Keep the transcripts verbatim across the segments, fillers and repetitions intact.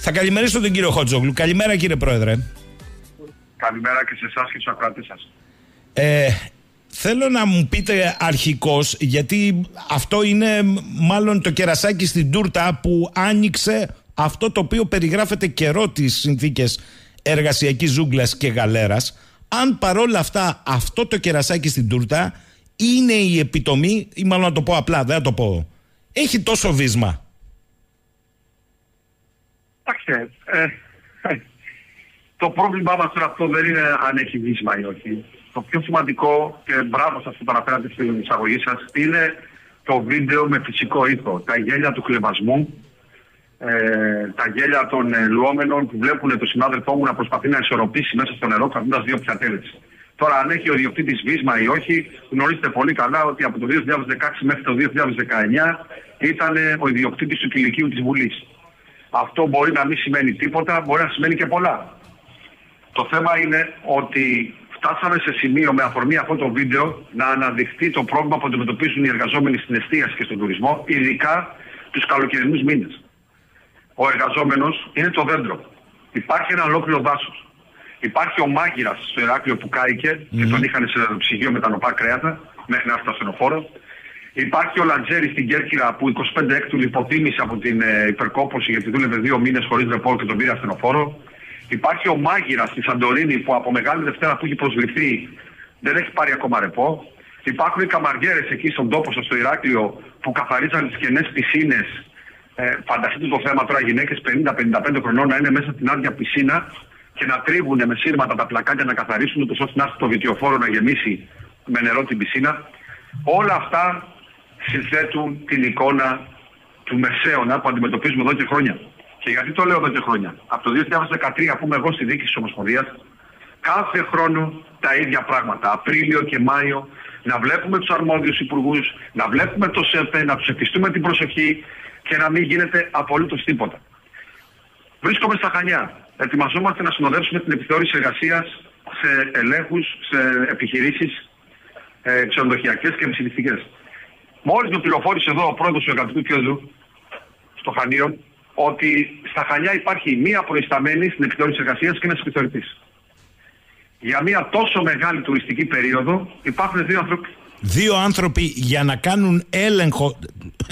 Θα καλημερίσω τον κύριο Χότζογλου. Καλημέρα, κύριε Πρόεδρε. Καλημέρα και σε εσάς και στους ακροατές σας. Ε, θέλω να μου πείτε αρχικώς, γιατί αυτό είναι μάλλον το κερασάκι στην τούρτα που άνοιξε αυτό το οποίο περιγράφεται καιρό τις συνθήκες εργασιακής ζούγκλας και γαλέρας. Αν παρόλα αυτά αυτό το κερασάκι στην τούρτα είναι η επιτομή, ή μάλλον να το πω απλά, δεν θα το πω, έχει τόσο βίσμα. Εντάξει, ε, ε, το πρόβλημά μας τώρα αυτό δεν είναι αν έχει βίσμα ή όχι. Το πιο σημαντικό, και μπράβο σας που παραφέρατε στην εισαγωγή σας, είναι το βίντεο με φυσικό ήχο. Τα γέλια του χλεβασμού, ε, τα γέλια των ε, λουόμενων που βλέπουν τον συνάδελφό μου να προσπαθεί να ισορροπήσει μέσα στο νερό κρατώντας δύο πιατέλες. Τώρα, αν έχει ο ιδιοκτήτης βίσμα ή όχι, γνωρίζετε πολύ καλά ότι από το δύο χιλιάδες δεκαέξι μέχρι το δύο χιλιάδες δεκαεννιά ήταν ο ιδιοκτήτης του κηλικείου της Βουλής. Αυτό μπορεί να μην σημαίνει τίποτα, μπορεί να σημαίνει και πολλά. Το θέμα είναι ότι φτάσαμε σε σημείο με αφορμή αυτό το βίντεο να αναδειχθεί το πρόβλημα που αντιμετωπίζουν οι εργαζόμενοι στην εστίαση και στον τουρισμό, ειδικά τους καλοκαιρινούς μήνες. Ο εργαζόμενος είναι το δέντρο. Υπάρχει ένα ολόκληρο δάσος. Υπάρχει ο μάγειρας στο Ηράκλειο που κάηκε mm. και τον είχαν σε ψυγείο με τα νοπά κρέατα μέχρι να έρθει στο ασθενοφόρο. Υπάρχει ο Λατζέρης στην Κέρκυρα που είκοσι πέντε έκτου υποτίμησε από την ε, υπερκόπωση γιατί δούλευε δύο μήνες χωρίς ρεπόρ και τον πήρε ασθενοφόρο. Υπάρχει ο μάγειρας στη Σαντορίνη που από Μεγάλη Δευτέρα που έχει προσβληθεί δεν έχει πάρει ακόμα ρεπό. Υπάρχουν οι καμαριέρες εκεί στον τόπο σας στο Ηράκλειο που καθαρίζαν τις κενές πισίνες. Ε, φανταστείτε το θέμα τώρα, γυναίκες πενήντα πενήντα πέντε χρονών να είναι μέσα στην άδεια πισίνα και να τρίβουν με σύρματα τα πλακάκια να καθαρίσουν ούτως ώστε να έρθει το βιτιοφόρο να γεμίσει με νερό την πισίνα. Όλα αυτά συνθέτουν την εικόνα του μεσαίωνα που αντιμετωπίζουμε εδώ και χρόνια. Και γιατί το λέω εδώ και χρόνια. Από το δύο χιλιάδες δεκατρία που είμαι εγώ στη διοίκηση της Ομοσπονδίας, κάθε χρόνο τα ίδια πράγματα. Απρίλιο και Μάιο, να βλέπουμε τους αρμόδιους υπουργούς, να βλέπουμε το ΣΕΠΕ, να τους εφιστούμε την προσοχή και να μην γίνεται απολύτως τίποτα. Βρίσκομαι στα Χανιά. Ετοιμαζόμαστε να συνοδεύσουμε την επιθεώρηση εργασίας σε ελέγχους, σε επιχειρήσεις ε, ξενοδοχειακές και επιστημιστικές. Μόλις με πληροφόρησε εδώ ο πρόεδρος του Εργατικού Κέντρου στο Χανίο ότι στα Χανιά υπάρχει μία προϊσταμένη στην επιθεώρηση εργασίας και ένας επιθεωρητής. Για μία τόσο μεγάλη τουριστική περίοδο υπάρχουν δύο άνθρωποι. Δύο άνθρωποι για να κάνουν έλεγχο,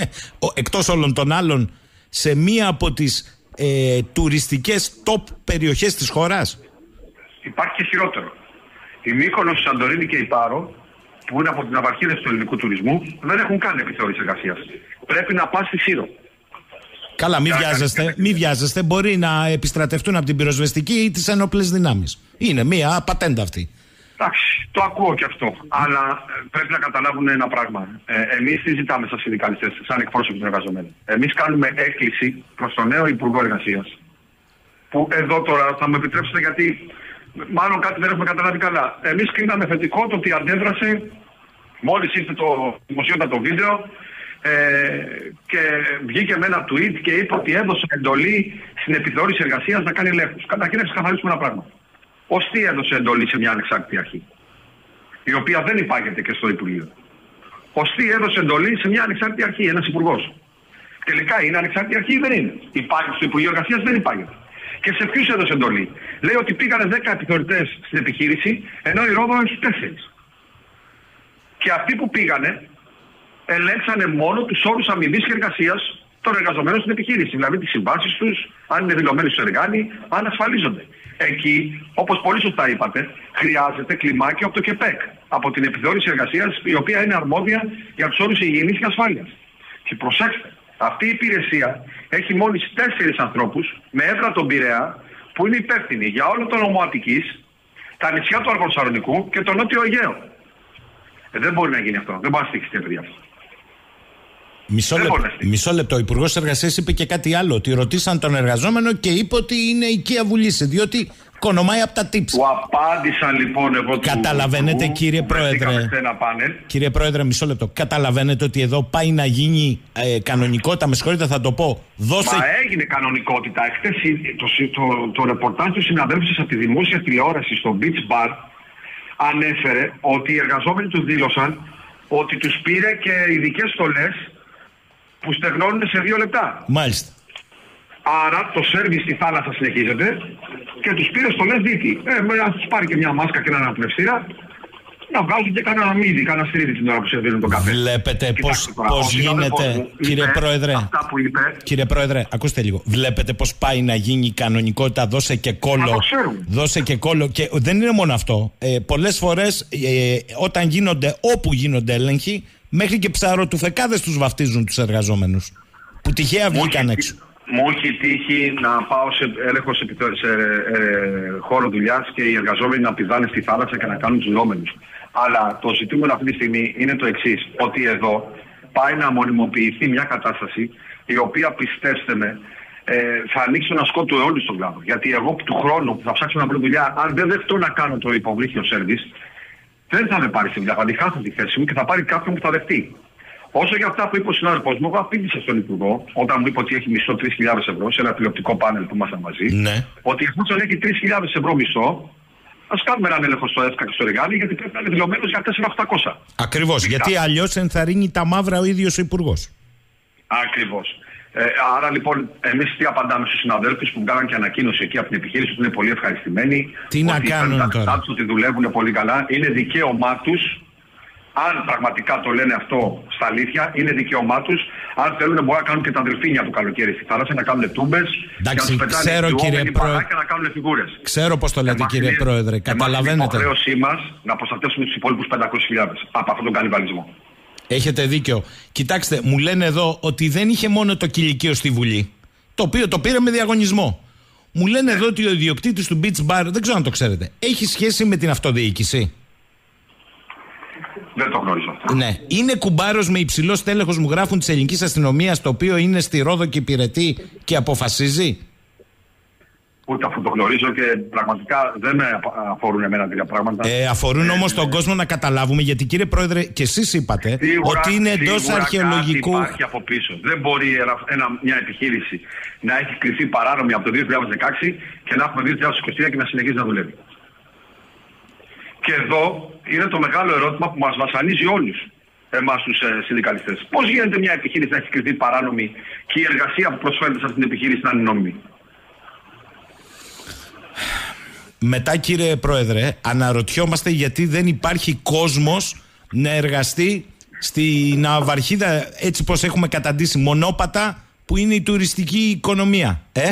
εκτός όλων των άλλων, σε μία από τις ε, τουριστικές top περιοχές της χώρας. Υπάρχει και χειρότερο. Η Μύκονος, η Σαντορίνη και η Πάρο, που είναι από την απαρχίδευση του ελληνικού τουρισμού, δεν έχουν καν επιθεώρηση εργασίας. Πρέπει να πας στη Σύρο. Καλά, μην βιάζεστε, μη βιάζεστε. Μπορεί να επιστρατευτούν από την πυροσβεστική ή τις ενόπλες δυνάμεις. Είναι μία πατέντα αυτή. Εντάξει, το ακούω και αυτό. Αλλά πρέπει να καταλάβουν ένα πράγμα. Ε, εμείς τι ζητάμε σαν συνδικαλιστές, σαν εκπρόσωποι των εργαζομένων. Εμείς κάνουμε έκκληση προς τον νέο Υπουργό Εργασίας. Που εδώ τώρα θα μου επιτρέψετε γιατί μάλλον κάτι δεν έχουμε καταλάβει καλά. Εμείς κρίναμε θετικό το ότι αντέδρασε μόλις ήρθε το δημοσιότατο βίντεο. Ε, και βγήκε με ένα tweet και είπε ότι έδωσε εντολή στην επιθεώρηση εργασίας να κάνει ελέγχους. Καταρχήν να ξεκαθαρίσουμε ένα πράγμα. Ως τι έδωσε εντολή σε μια ανεξάρτητη αρχή, η οποία δεν υπάγεται και στο Υπουργείο. Ως τι έδωσε εντολή σε μια ανεξάρτητη αρχή, ένας υπουργός. Τελικά είναι ανεξάρτητη αρχή ή δεν είναι. Υπάρχει στο Υπουργείο Εργασίας, δεν υπάγεται. Και σε ποιους έδωσε εντολή. Λέει ότι πήγανε δέκα επιθεωρητές στην επιχείρηση, ενώ η Ρόδο έχει τέσσερις. Και αυτοί που πήγανε ελέγξανε μόνο τους όρους αμοιβής και εργασίας των εργαζομένων στην επιχείρηση. Δηλαδή τις συμβάσεις τους, αν είναι δηλωμένοι στο εργάνι, αν ασφαλίζονται. Εκεί, όπως πολύ σωστά είπατε, χρειάζεται κλιμάκιο από το ΚΕΠΕΚ, από την επιθεώρηση εργασίας, η οποία είναι αρμόδια για τους όρους υγιεινής και ασφάλειας. Και προσέξτε, αυτή η υπηρεσία έχει μόλις τέσσερις ανθρώπους με έδρα τον Πειραιά, που είναι υπεύθυνοι για όλο τον νομό Αττικής, τα νησιά του Αργοσαλονικού και το Νότιο Αιγαίο. Ε, δεν μπορεί να γίνει αυτό. Δεν μπορεί να στηχιστεί, παιδιά. Μισό, λεπτό, μισό λεπτό. Ο Υπουργός Εργασίας είπε και κάτι άλλο. Ότι ρωτήσαν τον εργαζόμενο και είπε ότι είναι οικία βουλήσε. Διότι κονομάει από τα tips. Του απάντησαν λοιπόν εγώ. Καταλαβαίνετε, του, κύριε Πρόεδρε. Κύριε Πρόεδρε, μισό λεπτό. Καταλαβαίνετε ότι εδώ πάει να γίνει ε, κανονικότητα. Με συγχωρείτε, θα το πω. Δώσε... Μα έγινε κανονικότητα. Εχθές το, το, το, το ρεπορτάζ του συναδέλφου από τη δημόσια τηλεόραση στο Beach Bar ανέφερε ότι οι εργαζόμενοι του δήλωσαν ότι τους πήρε και ειδικές στολές που στεγνώνουν σε δύο λεπτά. Μάλιστα. Άρα το σέρβις στη θάλασσα συνεχίζεται και τους πήρε στο λες δίτη. Ε, ας τους πάρει και μια μάσκα και έναν αναπνευστήρα, να βγάζουν και κανένα μύδι, κανένα στρίδι την ώρα που σερβίρουν τον καφέ. Βλέπετε πώς, πώς γίνεται, μου, κύριε είπε, Πρόεδρε. Αυτά που είπε, κύριε Πρόεδρε, ακούστε λίγο. Βλέπετε πώς πάει να γίνει η κανονικότητα, δώσε και κόλλο. Δώσε και κόλλο. Και δεν είναι μόνο αυτό. Ε, πολλές φορές ε, όταν γίνονται, όπου γίνονται έλεγχοι, μέχρι και ψαροτουφεκάδες τους βαφτίζουν τους εργαζόμενους. Που τυχαία βγήκαν έξω. Μου έχει τύχει να πάω σε έλεγχο σε, σε ε, χώρο δουλειάς και οι εργαζόμενοι να πηδάνε στη θάλασσα και να κάνουν τους λόμενους. Αλλά το ζητούμενο αυτή τη στιγμή είναι το εξής, ότι εδώ πάει να μονιμοποιηθεί μια κατάσταση η οποία, πιστέψτε με, ε, θα ανοίξει τον ασκό του αιώλου στον κλάδο. Γιατί εγώ του χρόνου που θα ψάξω να βρω δουλειά, αν δεν δεχτώ να κάνω το υποβρύχιο σέρβις, δεν θα με πάρει στη δουλειά, θα τη χάσω τη θέση μου και θα πάρει κάποιον που θα δεχτεί. Όσο για αυτά που είπε ο συνάδελφος μου, εγώ απήντησα στον Υπουργό, όταν μου είπε ότι έχει μισθό τρεις χιλιάδες ευρώ σε ένα τηλεοπτικό πάνελ που ήμασταν μαζί, ναι. ότι εφόσον έχει τρεις χιλιάδες ευρώ μισθό, ας κάνουμε έναν έλεγχο στο ΕΦΚΑ και στο Ρεγάλη, γιατί πρέπει να είναι δηλωμένος για τέσσερα χιλιάδες οκτακόσια. Ακριβώς, γιατί αλλιώς ενθαρρύνει τα μαύρα ο ίδιος ο Υπουργός. Ακριβώς. Ε, άρα λοιπόν, εμείς τι απαντάμε στους συναδέλφους που βγάλαν και ανακοίνωση εκεί από την επιχείρηση που είναι πολύ ευχαριστημένοι. Τι να κάνουν τώρα. Ότι δουλεύουν πολύ καλά. Είναι δικαίωμά τους. Αν πραγματικά το λένε αυτό στα αλήθεια, είναι δικαίωμά τους. Αν θέλουν, μπορούν να κάνουν και τα δελφίνια το καλοκαίρι στη θάλασσα, να κάνουν τούμπες. Εντάξει, και να τους ξέρω, κύριε Πρόεδρε. Και να κάνουν φιγούρες. Ξέρω πώς το λέτε, εμάς κύριε είναι, Πρόεδρε. Καταλαβαίνετε. Είναι υποχρέωσή μας να προστατεύσουμε τους υπόλοιπους πεντακόσιες χιλιάδες από αυτόν τον κανιβαλισμό. Έχετε δίκιο. Κοιτάξτε, μου λένε εδώ ότι δεν είχε μόνο το κηλικείο στη Βουλή, το οποίο το πήρε με διαγωνισμό. Μου λένε εδώ ότι ο ιδιοκτήτης του Beach Bar, δεν ξέρω αν το ξέρετε, έχει σχέση με την αυτοδιοίκηση. Δεν το γνωρίζω αυτό. Ναι. Είναι κουμπάρος με υψηλό στέλεχος, μου γράφουν, της ελληνικής αστυνομίας, το οποίο είναι στη Ρόδο και υπηρετεί και αποφασίζει. Ούτε αφού το γνωρίζω και πραγματικά δεν με αφορούν εμένα τέτοια πράγματα. Ε, αφορούν ε, όμως τον ε, κόσμο να καταλάβουμε, γιατί κύριε Πρόεδρε, και εσείς είπατε σίγουρα, ότι είναι εντός αρχαιολογικού. Υπάρχει από πίσω. Δεν μπορεί ένα, ένα, μια επιχείρηση να έχει κρυφθεί παράνομη από το δύο χιλιάδες δεκαέξι και να έχουμε δύο χιλιάδες είκοσι τρία και να συνεχίζει να δουλεύει. Και εδώ είναι το μεγάλο ερώτημα που μας βασανίζει όλους εμάς τους ε, συνδικαλιστές. Πώς γίνεται μια επιχείρηση να έχει κρυφθεί παράνομη και η εργασία που προσφέρεται σε αυτήν την επιχείρηση να είναι νόμιμη. Μετά, κύριε Πρόεδρε, αναρωτιόμαστε γιατί δεν υπάρχει κόσμος να εργαστεί στην ναυαρχίδα, έτσι πως έχουμε καταντήσει, μονόπατα που είναι η τουριστική οικονομία. Ε?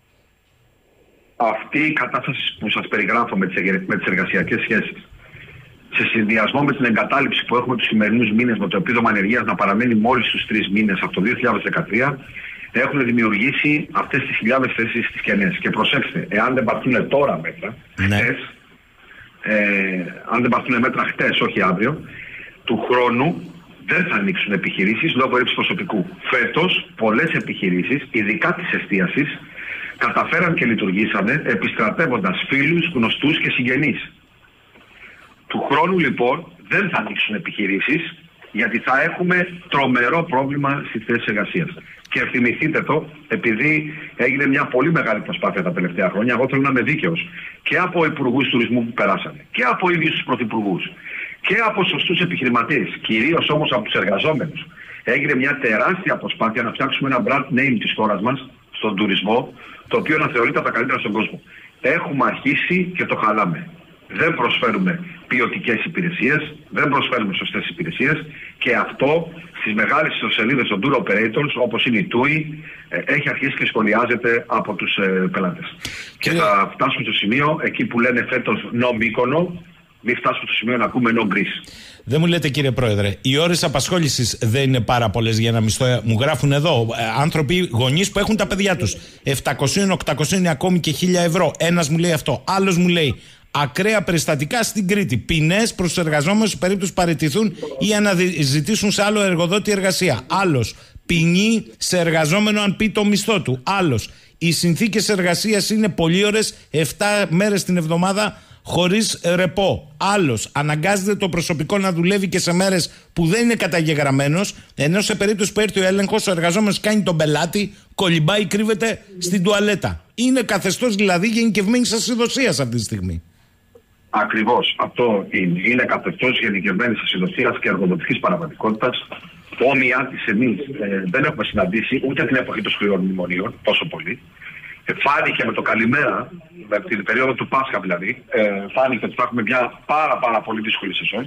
Αυτή η κατάσταση που σας περιγράφω με τις, με τις εργασιακές σχέσεις, σε συνδυασμό με την εγκατάλειψη που έχουμε τους σημερινούς μήνες, με το επίδομα ανεργίας να παραμένει μόλις στους τρεις μήνες από το δύο χιλιάδες δεκατρία, έχουν δημιουργήσει αυτές τις χιλιάδες θέσεις στις κενές. Και προσέξτε, εάν δεν πάρθουν τώρα μέτρα, ναι. χτες, ε, αν δεν πάρθουν μέτρα χτες, όχι αύριο, του χρόνου δεν θα ανοίξουν επιχειρήσεις λόγω έλλειψης προσωπικού. Φέτος, πολλές επιχειρήσεις, ειδικά της εστίασης, καταφέραν και λειτουργήσανε επιστρατεύοντας φίλους, γνωστούς και συγγενείς. Του χρόνου λοιπόν δεν θα ανοίξουν επιχειρήσεις, γιατί θα έχουμε τρομερό πρόβλημα στις θέσεις εργασίας. Και θυμηθείτε το, επειδή έγινε μια πολύ μεγάλη προσπάθεια τα τελευταία χρόνια, εγώ θέλω να είμαι δίκαιος και από υπουργούς τουρισμού που περάσανε και από ίδιους τους πρωθυπουργούς και από σωστούς επιχειρηματίες, κυρίως όμως από τους εργαζόμενους. Έγινε μια τεράστια προσπάθεια να φτιάξουμε ένα brand name της χώρας μας στον τουρισμό, το οποίο να θεωρείται από τα καλύτερα στον κόσμο. Έχουμε αρχίσει και το χαλάμε. Δεν προσφέρουμε ποιοτικές υπηρεσίες, δεν προσφέρουμε σωστές υπηρεσίες και αυτό στις μεγάλες ιστοσελίδες των tour operators, όπως είναι η τούι, έχει αρχίσει και σχολιάζεται από τους ε, πελάτες. Και... και θα φτάσουμε στο σημείο, εκεί που λένε φέτος no Μύκονο, μην φτάσουμε στο σημείο να ακούμε no Greece. Δεν μου λέτε, κύριε Πρόεδρε, οι ώρες απασχόλησης δεν είναι πάρα πολλές για ένα μισθό. Μου γράφουν εδώ ε, άνθρωποι, γονείς που έχουν τα παιδιά τους επτακόσια, οκτακόσια, ακόμη και χίλια ευρώ. Ένας μου λέει αυτό, άλλος μου λέει ακραία περιστατικά στην Κρήτη. Ποινές προς τους εργαζόμενους σε περίπτωση παραιτηθούν ή αναζητήσουν σε άλλο εργοδότη εργασία. Άλλος, ποινή σε εργαζόμενο αν πει το μισθό του. Άλλος, οι συνθήκες εργασίας είναι πολύ ώρες, επτά μέρες την εβδομάδα χωρίς ρεπό. Άλλος, αναγκάζεται το προσωπικό να δουλεύει και σε μέρες που δεν είναι καταγεγραμμένος, ενώ σε περίπτωση που έρθει ο έλεγχος, ο εργαζόμενος κάνει τον πελάτη, κολυμπάει, κρύβεται στην τουαλέτα. Είναι καθεστώς δηλαδή γενικευμένης ασυδοσίας αυτή τη στιγμή. Ακριβώς. Αυτό είναι. Είναι καθεστώς γενικευμένης ασυδοσίας και εργοδοτικής παραβατικότητας, όμοια της εμείς ε, δεν έχουμε συναντήσει ούτε την εποχή των σκληρών μνημονίων τόσο πολύ. Ε, φάνηκε με το καλημέρα, με την περίοδο του Πάσχα δηλαδή, ε, φάνηκε ότι θα έχουμε μια πάρα πάρα πολύ δύσκολη σεζόν.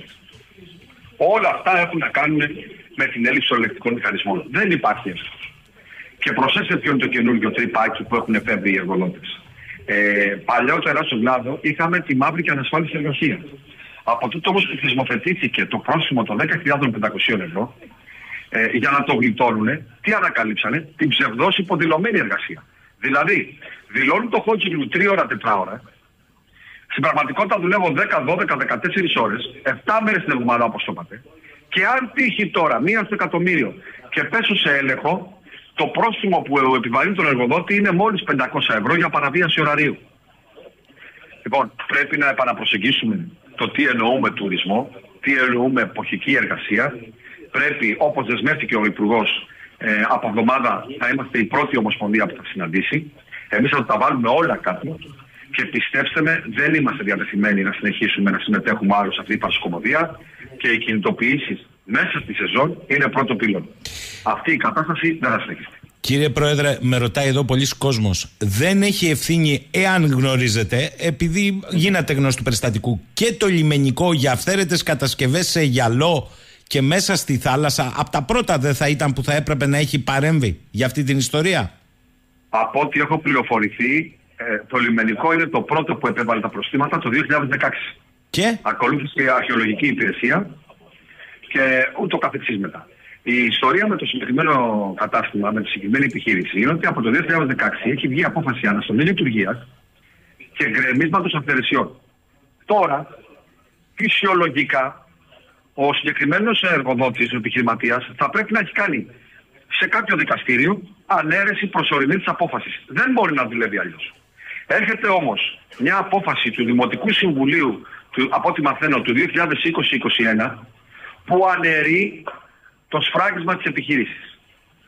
Όλα αυτά έχουν να κάνουν με την έλλειψη των ελεκτικών μηχανισμών. Δεν υπάρχει αυτό. Και προσέξτε ποιο είναι το καινούργιο τρυπάκι που έχουν εφεύρει οι εργοδότες. Ε, παλιότερα στον κλάδο είχαμε τη μαύρη και ανασφάλιση εργασία. Από τούτο όμως που θεσμοθετήθηκε το πρόστιμο των δέκα χιλιάδες πεντακόσια ευρώ, ε, για να το γλιτώνουν, τι ανακαλύψανε? Την ψευδώς υποδηλωμένη εργασία. Δηλαδή, δηλώνουν το χόντζιλου τρία ώρα, τέσσερα ώρα. Στην πραγματικότητα δουλεύω δέκα, δώδεκα, δεκατέσσερις ώρες, επτά μέρες την εβδομάδα όπως το είπατε. Και αν τύχει τώρα μία στο εκατομμύριο και πέσω σε έλεγχο, το πρόστιμο που επιβαρύνει τον εργοδότη είναι μόλις πεντακόσια ευρώ για παραβίαση ωραρίου. Λοιπόν, πρέπει να επαναπροσεγγίσουμε το τι εννοούμε τουρισμό, τι εννοούμε εποχική εργασία. Πρέπει, όπως δεσμεύτηκε ο Υπουργός, ε, από εβδομάδα θα είμαστε η πρώτη ομοσπονδία που θα συναντήσει. Εμείς θα τα βάλουμε όλα κάτω και πιστέψτε με, δεν είμαστε διατεθειμένοι να συνεχίσουμε να συμμετέχουμε άλλο σε αυτή η πασοκομωδία και οι κινητοποιήσεις μέσα στη σεζόν είναι πρώτο πύλον. Αυτή η κατάσταση δεν θα συνεχιστεί. Κύριε Πρόεδρε, με ρωτάει εδώ πολλοί κόσμος. Δεν έχει ευθύνη, εάν γνωρίζετε, επειδή γίνατε γνώστου περιστατικού, και το λιμενικό για αυθαίρετες κατασκευές σε γυαλό και μέσα στη θάλασσα, από τα πρώτα δεν θα ήταν που θα έπρεπε να έχει παρέμβει για αυτή την ιστορία? Από ό,τι έχω πληροφορηθεί, το λιμενικό είναι το πρώτο που επέβαλε τα προστήματα το δύο χιλιάδες δεκαέξι. Και ακολούθησε η αρχαιολογική υπηρεσία και ούτω καθεξής μετά. Η ιστορία με το συγκεκριμένο κατάστημα, με τη συγκεκριμένη επιχείρηση, είναι ότι από το δύο χιλιάδες δεκαέξι έχει βγει απόφαση αναστολή λειτουργίας και γκρεμίσματος αυθαιρεσιών. Τώρα, φυσιολογικά, ο συγκεκριμένος εργοδότης, ο επιχειρηματίας, θα πρέπει να έχει κάνει σε κάποιο δικαστήριο ανέρεση προσωρινή της απόφασης. Δεν μπορεί να δουλεύει αλλιώς. Έρχεται όμως μια απόφαση του Δημοτικού Συμβουλίου, του, από ό,τι μαθαίνω, του δύο χιλιάδες είκοσι είκοσι ένα, που αναιρεί το σφράγισμα της επιχείρησης.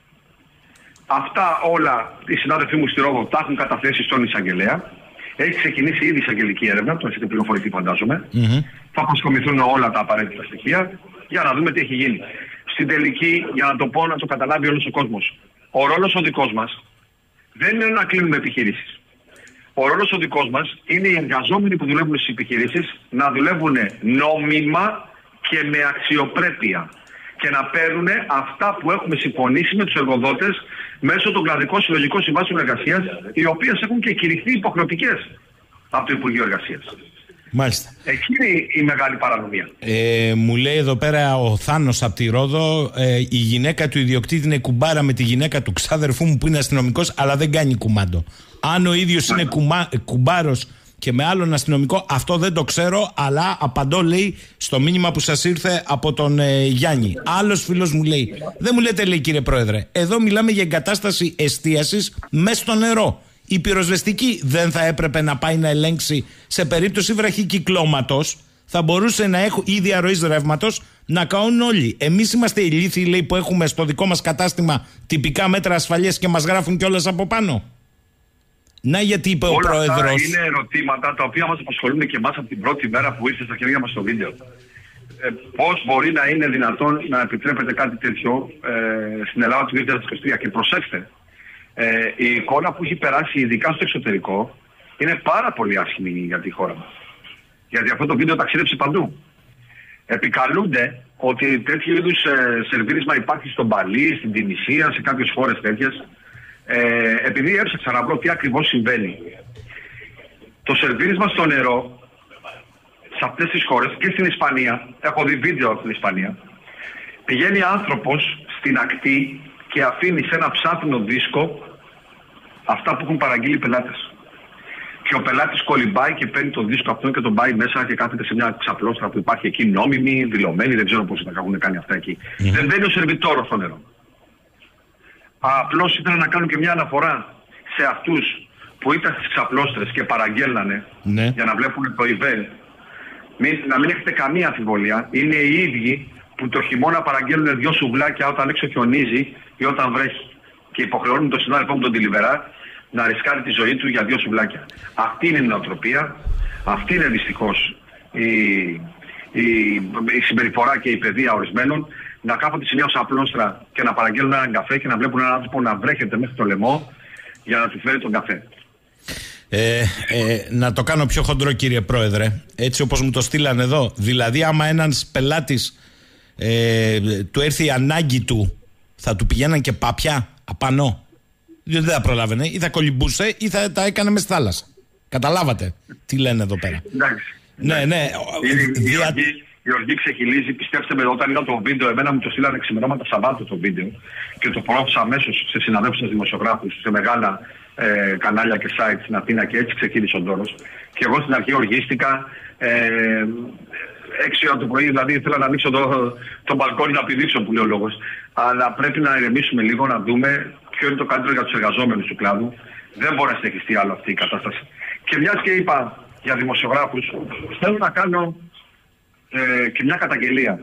Αυτά όλα οι συνάδελφοί μου στη Ρόδο τα έχουν καταθέσει στον εισαγγελέα. Έχει ξεκινήσει ήδη η εισαγγελική έρευνα, το έχετε πληροφορηθεί φαντάζομαι. Mm-hmm. Θα προσκομιθούν όλα τα απαραίτητα στοιχεία για να δούμε τι έχει γίνει. Στην τελική, για να το πω, να το καταλάβει όλος ο κόσμος. Ο ρόλος ο δικός μας δεν είναι να κλείνουμε επιχειρήσεις. Ο ρόλος ο δικός μας είναι οι εργαζόμενοι που δουλεύουν στις επιχειρήσεις να δουλεύουν νόμιμα και με αξιοπρέπεια και να παίρνουν αυτά που έχουμε συμφωνήσει με τους εργοδότες μέσω των κλαδικών συλλογικών συμβάσεων εργασίας, οι οποίες έχουν και κηρυχθεί υποχρεωτικές από το Υπουργείο Εργασίας. Μάλιστα. Εκεί είναι η μεγάλη παρανομία. Ε, μου λέει εδώ πέρα ο Θάνος από τη Ρόδο, ε, η γυναίκα του ιδιοκτήτη είναι κουμπάρα με τη γυναίκα του ξάδερφού μου που είναι αστυνομικός, αλλά δεν κάνει κουμάντο. Αν ο ίδιος είναι κουμά, κουμπάρος και με άλλον αστυνομικό, αυτό δεν το ξέρω, αλλά απαντώ, λέει, στο μήνυμα που σας ήρθε από τον ε, Γιάννη. Άλλος φίλος μου λέει, δεν μου λέτε, λέει, κύριε Πρόεδρε, εδώ μιλάμε για εγκατάσταση εστίασης μέσα στο νερό. Η πυροσβεστική δεν θα έπρεπε να πάει να ελέγξει σε περίπτωση βραχικυκλώματος? Θα μπορούσε να έχουν ή διαρροής ρεύματος να κάνουν όλοι. Εμείς είμαστε οι ηλίθιοι, λέει, που έχουμε στο δικό μας κατάστημα τυπικά μέτρα ασφαλείας και μας γράφουν κιόλας από πάνω. Να, γιατί είπε όλα ο Πρόεδρος. Όλα αυτά είναι ερωτήματα τα οποία μας απασχολούν και εμάς από την πρώτη μέρα που ήρθε στα χέρια μας στο βίντεο. Ε, πώς μπορεί να είναι δυνατόν να επιτρέπεται κάτι τέτοιο ε, στην Ελλάδα του δύο χιλιάδες είκοσι τρία? Και προσέξτε, ε, η εικόνα που έχει περάσει ειδικά στο εξωτερικό είναι πάρα πολύ άσχημη για τη χώρα μας. Γιατί αυτό το βίντεο ταξίδεψε παντού. Επικαλούνται ότι τέτοιου είδους ε, σερβίρισμα υπάρχει στον Παλί, στην Τινησία, σε κάποιες χώρες τέτοιες. Ε, επειδή έψαξα να βρω τι ακριβώς συμβαίνει. Το σερβίρισμα στο νερό σε αυτές τις χώρες και στην Ισπανία, έχω δει βίντεο από την Ισπανία, πηγαίνει άνθρωπος στην ακτή και αφήνει σε ένα ψάφινο δίσκο αυτά που έχουν παραγγείλει οι πελάτες. Και ο πελάτης κολυμπάει και παίρνει τον δίσκο αυτό και τον πάει μέσα και κάθεται σε μια ξαπλώστρα που υπάρχει εκεί, νόμιμη, δηλωμένη, δεν ξέρω πώς τα έχουν κάνει αυτά εκεί. Mm. Δεν μπαίνει ο σερβιτόρος στο νερό. Απλώς ήθελα να κάνω και μια αναφορά σε αυτούς που ήταν στις ξαπλώστρες και παραγγέλνανε, ναι, για να βλέπουν το event. Μην, να μην έχετε καμία αμφιβολία, είναι οι ίδιοι που το χειμώνα παραγγέλνουν δυο σουβλάκια όταν έξω χιονίζει ή όταν βρέχει. Και υποχρεώνουν τον συνάδελφό μου τον Τιλιβερά να ρισκάρει τη ζωή του για δύο σουβλάκια. Αυτή είναι η νοοτροπία, αυτή είναι δυστυχώς η, η, η συμπεριφορά και η παιδεία ορισμένων. να κάθονται σε μια απλόστρα και να παραγγέλνουν έναν καφέ και να βλέπουν έναν άνθρωπο να βρέχεται μέχρι το λαιμό για να του φέρει τον καφέ. Ε, ε, να το κάνω πιο χοντρό, κύριε Πρόεδρε, έτσι όπως μου το στείλαν εδώ. Δηλαδή, άμα ένας πελάτης ε, του έρθει η ανάγκη του, θα του πηγαίναν και πάπια απανώ. Δεν θα προλάβαινε, ή θα κολυμπούσε ή θα τα έκανε μες στη θάλασσα. Καταλάβατε τι λένε εδώ πέρα? Εντάξει. Ναι, ναι. Η, η, δια... η οργή ξεχυλίζει, πιστέψτε με, όταν είδα το βίντεο, εμένα μου το στείλανε ξημερώματα Σαββάτου το βίντεο και το προώθησα αμέσως σε συναδέλφους σας δημοσιογράφους, σε μεγάλα ε, κανάλια και sites στην Αθήνα, και έτσι ξεκίνησε ο ντόρος. Και εγώ στην αρχή οργίστηκα. Ε, έξι ώρα το πρωί, δηλαδή ήθελα να ανοίξω το, το μπαλκόνι να πηδήξω, που λέει ο λόγος. Αλλά πρέπει να ηρεμήσουμε λίγο, να δούμε ποιο είναι το καλύτερο για τους εργαζόμενους του κλάδου. Δεν μπορεί να συνεχιστεί άλλο αυτή η κατάσταση. Και μιας και είπα για δημοσιογράφους, θέλω να κάνω ε, και μια καταγγελία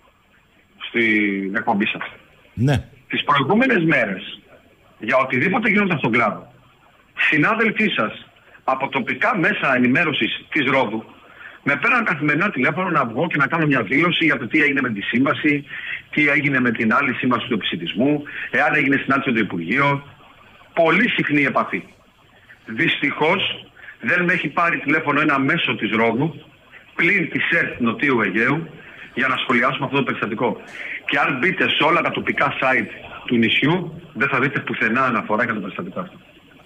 στην εκπομπή σας. Ναι. Τις προηγούμενες μέρες, για οτιδήποτε γίνονταν στον κλάδο, συνάδελφοί σας από τοπικά μέσα ενημέρωσης της Ρόδου με πέραν καθημερινά τηλέφωνο να βγω και να κάνω μια δήλωση για το τι έγινε με τη σύμβαση, τι έγινε με την άλλη σύμβαση του επισιτισμού, εάν έγινε συνάντηση με το Υπουργείο. Πολύ συχνή επαφή. Δυστυχώς δεν με έχει πάρει τηλέφωνο ένα μέσο της Ρόδου, πλην της ΕΡΤ Νοτίου Αιγαίου, για να σχολιάσουμε αυτό το περιστατικό. Και αν μπείτε σε όλα τα τοπικά site του νησιού, δεν θα δείτε πουθενά αναφορά για το περιστατικό αυτό.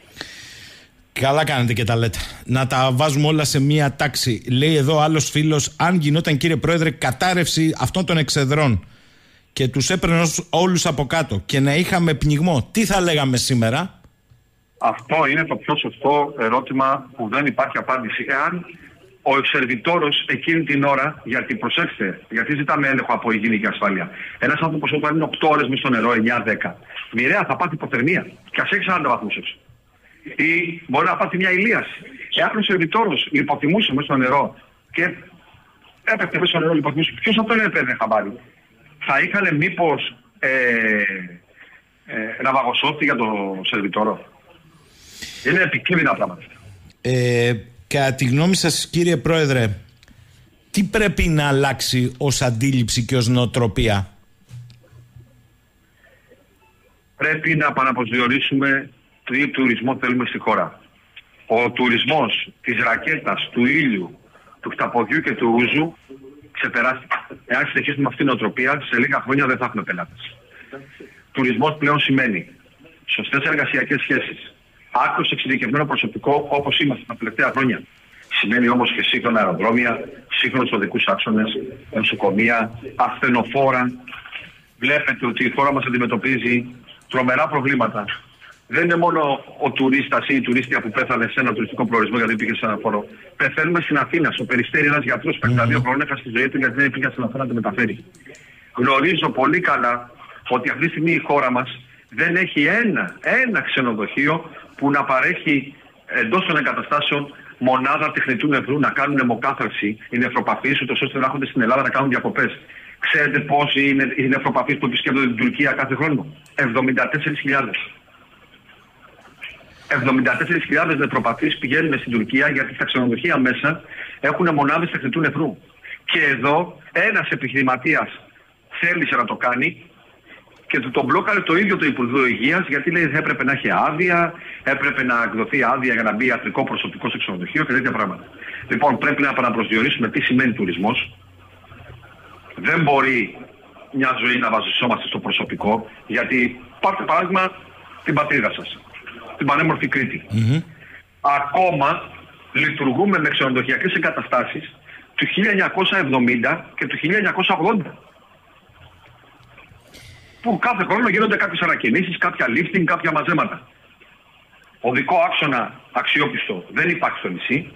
Καλά κάνετε και τα λέτε. Να τα βάζουμε όλα σε μία τάξη. Λέει εδώ άλλος φίλος, αν γινόταν, κύριε Πρόεδρε, κατάρρευση αυτών των εξεδρών και τους έπαιρνε όλους από κάτω και να είχαμε πνιγμό, τι θα λέγαμε σήμερα? Αυτό είναι το πιο σωστό ερώτημα που δεν υπάρχει απάντηση. Εάν ο εξερβιτόρος εκείνη την ώρα, γιατί προσέξτε, γιατί ζητάμε έλεγχο από υγιεινή και ασφάλεια. Ένας άνθρωπος όταν είναι οκτώ ώρες μες στο νερό, εννιά δέκα, μοιραία θα πάθει υποθερμία και ας έχει σαράντα βαθμούς έξω. Ή μπορεί να πάθει μια ηλίαση. Εάν ο σερβιτόρος λιποθυμούσε μέσα στο νερό και έπεφτε μέσα στο νερό λιποθυμούσε, ποιος θα τον έπαιρνε χαμπάρι? Θα είχαν μήπως ε, ε, ναυαγοσώτη για τον σερβιτόρο? Είναι επικίνδυνα πράγματα. Ε, κατά τη γνώμη σας, κύριε Πρόεδρε, τι πρέπει να αλλάξει ως αντίληψη και ως νοοτροπία? Πρέπει να επαναπροσδιορίσουμε τι τουρισμό θέλουμε στη χώρα. Ο τουρισμός της ρακέτας, του ήλιου, του χταποδιού και του ούζου ξεπεράστηκε. Εάν συνεχίσουμε με αυτήν την νοοτροπία, σε λίγα χρόνια δεν θα έχουμε πελάτες. Τουρισμός πλέον σημαίνει σωστές εργασιακές σχέσεις, άκρως εξειδικευμένο προσωπικό όπως είμαστε τα τελευταία χρόνια. Σημαίνει όμως και σύγχρονα αεροδρόμια, σύγχρονους οδικούς άξονες, νοσοκομεία, ασθενοφόρα. Βλέπετε ότι η χώρα μας αντιμετωπίζει τρομερά προβλήματα. Δεν είναι μόνο ο τουρίστας ή η τουρίστια που πέθανε σε ένα τουριστικό προορισμό γιατί πήγε σε ένα χώρο. Πεθαίνουμε στην Αθήνα. Στο Περιστέρι ένας γιατρός πενήντα δύο χρόνια έχασε τη ζωή του γιατί δεν πήγε στην Αθήνα να το μεταφέρει. Γνωρίζω πολύ καλά ότι αυτή τη στιγμή η χώρα μας δεν έχει ένα, ένα ξενοδοχείο που να παρέχει εντός των εγκαταστάσεων μονάδα τεχνητού νευρού να κάνουν αιμοκάθαρση οι νευροπαθείς, ούτως ώστε να έρχονται στην Ελλάδα να κάνουν διακοπές. Ξέρετε πόσοι είναι οι νευροπαθείς που επισκέπτονται την Τουρκία κάθε χρόνο? εβδομήντα τέσσερις χιλιάδες. εβδομήντα τέσσερις χιλιάδες νευροπαθείς πηγαίνουν στην Τουρκία γιατί στα ξενοδοχεία μέσα έχουν μονάδες τεχνητού νευρού. Και εδώ ένας επιχειρηματίας θέλησε να το κάνει και του τον μπλόκαρε το ίδιο το Υπουργείο Υγείας, γιατί λέει θα έπρεπε να έχει άδεια, έπρεπε να εκδοθεί άδεια για να μπει ιατρικό προσωπικό στο ξενοδοχείο και τέτοια πράγματα. Λοιπόν, πρέπει να επαναπροσδιορίσουμε τι σημαίνει τουρισμός. Δεν μπορεί μια ζωή να βασιζόμαστε στο προσωπικό, γιατί πάρτε παράδειγμα την πατρίδα σας, την πανέμορφη Κρήτη. Mm-hmm. Ακόμα λειτουργούμε με ξενοδοχειακές εγκαταστάσεις του χίλια εννιακόσια εβδομήντα και του χίλια εννιακόσια ογδόντα. Που κάθε χρόνο γίνονται κάποιες ανακοινήσεις, κάποια lifting, κάποια μαζέματα. Οδικό άξονα αξιόπιστο δεν υπάρχει στο νησί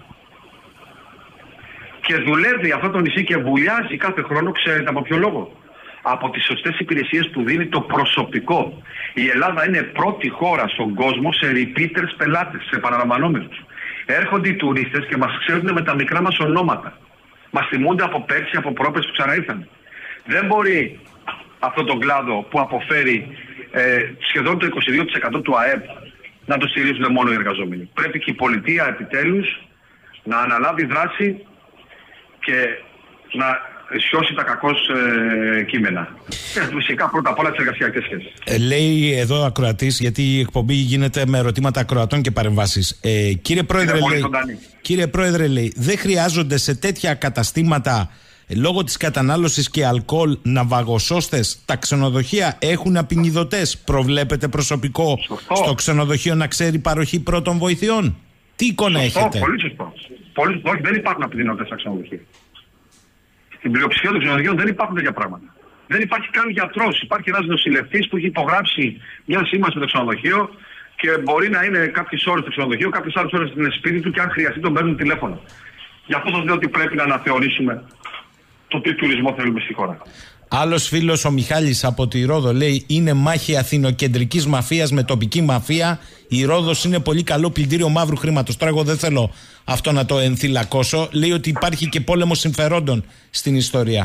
και δουλεύει αυτό το νησί και βουλιάζει κάθε χρόνο, ξέρετε από ποιο λόγο? Από τις σωστές υπηρεσίες που δίνει το προσωπικό. Η Ελλάδα είναι πρώτη χώρα στον κόσμο σε repeaters πελάτες, σε επαναλαμβανόμενους. Έρχονται οι τουρίστες και μας ξέρουν με τα μικρά μας ονόματα. Μας θυμούνται από πέρσι, από πρόπερσι που ξαναήρθαν. Δεν μπορεί αυτόν τον κλάδο που αποφέρει ε, σχεδόν το είκοσι δύο τοις εκατό του ΑΕΠ να το στηρίζουν μόνο οι εργαζόμενοι. Πρέπει και η πολιτεία επιτέλους να αναλάβει δράση και να σιώσει τα κακώς ε, κείμενα. Και φυσικά πρώτα απ' όλα τις εργασιακές σχέσεις. Ε, λέει εδώ ο ακροατής, γιατί η εκπομπή γίνεται με ερωτήματα ακροατών και παρεμβάσεις. Ε, κύριε, Πρόεδρε, λέει, κύριε Πρόεδρε, λέει, δεν χρειάζονται σε τέτοια καταστήματα λόγω της κατανάλωσης και αλκοόλ ναυαγοσώστες? Τα ξενοδοχεία έχουν απεινιδωτές. Προβλέπετε προσωπικό σωστό. στο ξενοδοχείο να ξέρει παροχή πρώτων βοηθειών? Τι εικόνα σωστό, έχετε? Πολύ σωστό. Πολύ σωστό. Όχι, δεν υπάρχουν απεινιδωτές στα ξενοδοχεία. Στην πλειοψηφία των ξενοδοχείων δεν υπάρχουν τέτοια πράγματα. Δεν υπάρχει καν γιατρός. Υπάρχει ένας νοσηλευτής που έχει υπογράψει μια σύμβαση με το ξενοδοχείο και μπορεί να είναι κάποιες ώρες στο ξενοδοχείο, κάποιες άλλες ώρες στην σπίτι του και αν χρειαστεί τον παίρνουν τηλέφωνο. Γι' αυτό σας λέω ότι πρέπει να αναθεωρήσουμε το τι τουρισμό θέλουμε στη χώρα. Άλλος φίλος, ο Μιχάλης από τη Ρόδο, λέει: είναι μάχη αθηνοκεντρικής μαφίας με τοπική μαφία. Η Ρόδος είναι πολύ καλό πλυντήριο μαύρου χρήματος. Τώρα, εγώ δεν θέλω αυτό να το ενθυλακώσω. Λέει ότι υπάρχει και πόλεμος συμφερόντων στην ιστορία.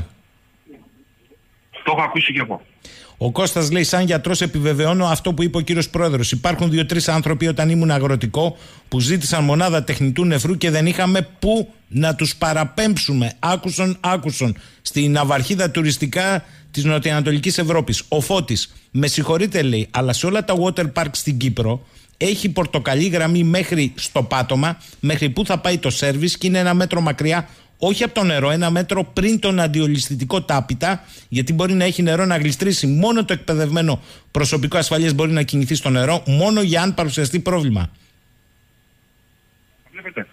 Το έχω ακούσει και εγώ. Ο Κώστας λέει: σαν γιατρός επιβεβαιώνω αυτό που είπε ο κύριος Πρόεδρος. Υπάρχουν δύο-τρεις άνθρωποι όταν ήμουν αγροτικό που ζήτησαν μονάδα τεχνητού νεφρού και δεν είχαμε πού να τους παραπέμψουμε. Άκουσον, άκουσον. Στην ναυαρχίδα τουριστικά της νοτιοανατολικής Ευρώπης. Ο Φώτης, με συγχωρείτε, λέει, αλλά σε όλα τα water park στην Κύπρο έχει πορτοκαλί γραμμή μέχρι στο πάτωμα, μέχρι που θα πάει το σέρβις και είναι ένα μέτρο μακριά. Όχι από το νερό, ένα μέτρο πριν τον αντιολισθητικό τάπητα, γιατί μπορεί να έχει νερό να γλιστρήσει. Μόνο το εκπαιδευμένο προσωπικό ασφαλείας μπορεί να κινηθεί στο νερό, μόνο για αν παρουσιαστεί πρόβλημα. Βλέπετε.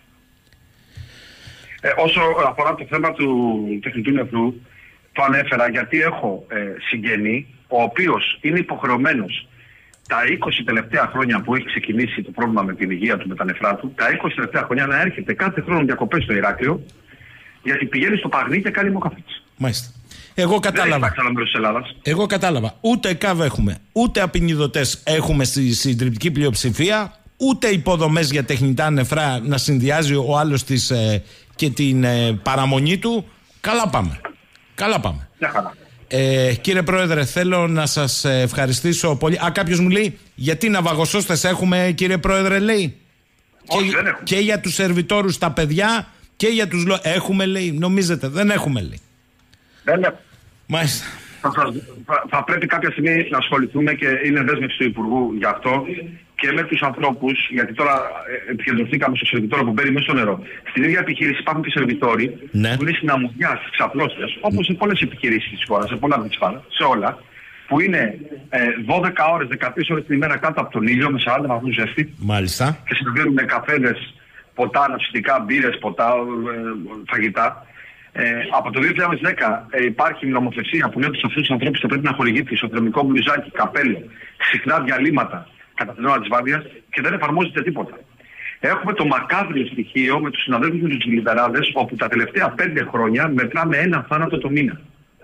Ε, όσο αφορά το θέμα του τεχνητού νεφρού, το ανέφερα γιατί έχω ε, συγγενή, ο οποίος είναι υποχρεωμένος τα είκοσι τελευταία χρόνια που έχει ξεκινήσει το πρόβλημα με την υγεία του, με τα νεφρά του, τα είκοσι τελευταία χρόνια να έρχεται κάθε χρόνο διακοπές στο Ηράκλειο, γιατί πηγαίνει στο Παγνί και κάνει μοκαφίτς. Μάλιστα. Εγώ κατάλαβα. Εγώ κατάλαβα. Ούτε ΕΚΑΒ έχουμε, ούτε απεινιδωτές έχουμε στη συντριπτική πλειοψηφία, ούτε υποδομές για τεχνητά νεφρά να συνδυάζει ο άλλος της, ε, και την ε, παραμονή του. Καλά πάμε. Καλά πάμε. Μια χαρά. Ε, κύριε Πρόεδρε, θέλω να σας ευχαριστήσω πολύ. Α, κάποιος μου λέει, γιατί ναυαγοσώστες έχουμε, κύριε Πρόεδρε, λέει. Όχι, και, δεν έχουμε. Και για τους σερβιτόρους τα παιδιά και για τους λο... Έχουμε, λέει. Νομίζετε, δεν έχουμε, λέει. Δεν έχουμε. Μάλιστα. Θα, θα, θα πρέπει κάποια στιγμή να ασχοληθούμε και είναι δέσμευση του Υπουργού γι' αυτό και με τους ανθρώπους, γιατί τώρα ε, επικεντρωθήκαμε στο σερβιτόρο που μπαίνει μέσα στο νερό. Στην ίδια επιχείρηση υπάρχουν και σερβιτόροι ναι. που είναι στην αμμουδιά, στις ξαπλώστες, όπως σε πολλές επιχειρήσεις της χώρας, σε πολλά της χώρας, σε όλα, που είναι ε, δώδεκα ώρες, δεκατρείς ώρες την ημέρα κάτω από τον ήλιο με σαράντα βαθμούς ζέστη. Μάλιστα. Και συνδέουν με καφέδες, ποτά, αναψυκτικά, μπύρες, ποτά, ε, φαγητά. Ε, από το δύο χιλιάδες δέκα ε, υπάρχει νομοθεσία που λέει ότι σε αυτούς τους ανθρώπους θα πρέπει να χορηγείται ισοδρομικό μπλουζάκι, καπέλο, συχνά διαλύματα κατά την ώρα της βάρδιας και δεν εφαρμόζεται τίποτα. Έχουμε το μακάβριο στοιχείο με τους συναδέλφους με τους λιβεράδες, όπου τα τελευταία πέντε χρόνια μετράμε ένα θάνατο το μήνα.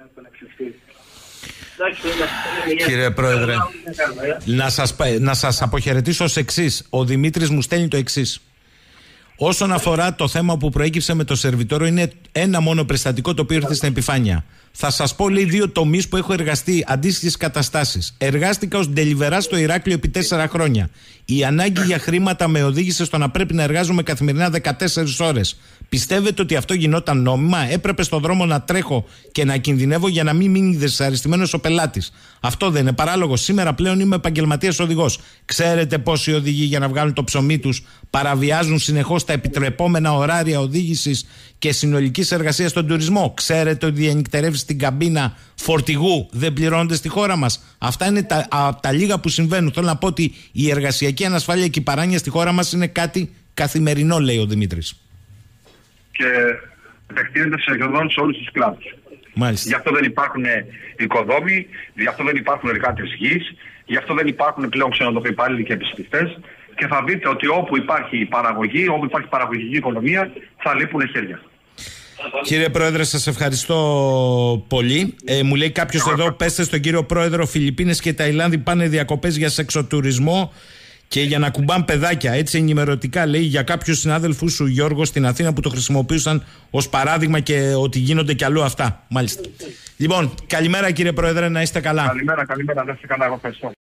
Κύριε Πρόεδρε, να σας, να σας αποχαιρετήσω ως εξής. Ο Δημήτρης μου στέλνει το εξής. Όσον αφορά το θέμα που προέκυψε με το σερβιτόρο, είναι ένα μόνο περιστατικό το οποίο ήρθε στην επιφάνεια. Θα σας πω, λέει, δύο τομείς που έχω εργαστεί αντίστοιχες καταστάσεις. Εργάστηκα ως ντελιβερά στο Ηράκλειο επί τέσσερα χρόνια. Η ανάγκη για χρήματα με οδήγησε στο να πρέπει να εργάζομαι καθημερινά δεκατέσσερις ώρες. Πιστεύετε ότι αυτό γινόταν νόμιμα? Έπρεπε στον δρόμο να τρέχω και να κινδυνεύω για να μην μείνει δυσαρεστημένος ο πελάτης. Αυτό δεν είναι παράλογο? Σήμερα πλέον είμαι επαγγελματίας οδηγός. Ξέρετε πόσοι οδηγοί για να βγάλουν το ψωμί τους παραβιάζουν συνεχώς τα επιτρεπόμενα ωράρια οδήγησης και συνολικής εργασίας στον τουρισμό? Ξέρετε ότι οι ενυκτερεύσεις στην καμπίνα φορτηγού δεν πληρώνονται στη χώρα μας? Αυτά είναι τα, α, τα λίγα που συμβαίνουν. Θέλω να πω ότι η εργασιακή ανασφάλεια και η παράνοια στη χώρα μας είναι κάτι καθημερινό, λέει ο Δημήτρης. Και επεκτείνεται σε σχεδόν σε όλους τους κλάδους. Μάλιστα. Γι' αυτό δεν υπάρχουν οικοδόμοι, γι' αυτό δεν υπάρχουν εργάτες γης, γι' αυτό δεν υπάρχουν πλέον ξενοδοχοϊπάλληλοι και επιστημιστές. Και θα δείτε ότι όπου υπάρχει παραγωγή, όπου υπάρχει παραγωγική οικονομία, θα λείπουν χέρια. Κύριε Πρόεδρε, σας ευχαριστώ πολύ. Ε, μου λέει κάποιος εδώ, πέστε στον κύριο Πρόεδρο, Φιλιππίνες και Ταϊλάνδη πάνε διακοπές για σεξοτουρισμό και για να κουμπάν παιδάκια. Έτσι ενημερωτικά λέει για κάποιους συνάδελφους σου, Γιώργο, στην Αθήνα που το χρησιμοποιούσαν ως παράδειγμα και ότι γίνονται κι αλλού αυτά. Μάλιστα. Λοιπόν, καλημέρα κύριε Πρόεδρε, να είστε καλά. Καλημέρα, καλημέρα, να είστε καλά, εγώ ευχαριστώ.